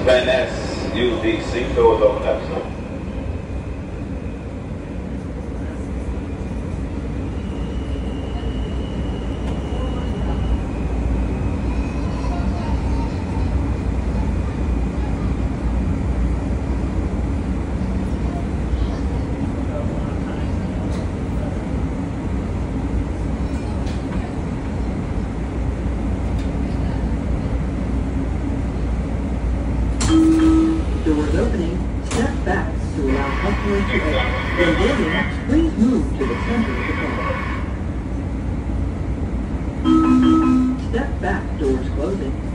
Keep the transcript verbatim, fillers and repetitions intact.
Van Ness, use the seat doors open up, sir. Doors opening, step back to allow customers to exit. When boarding, please move to the center of the car. Step back, doors closing.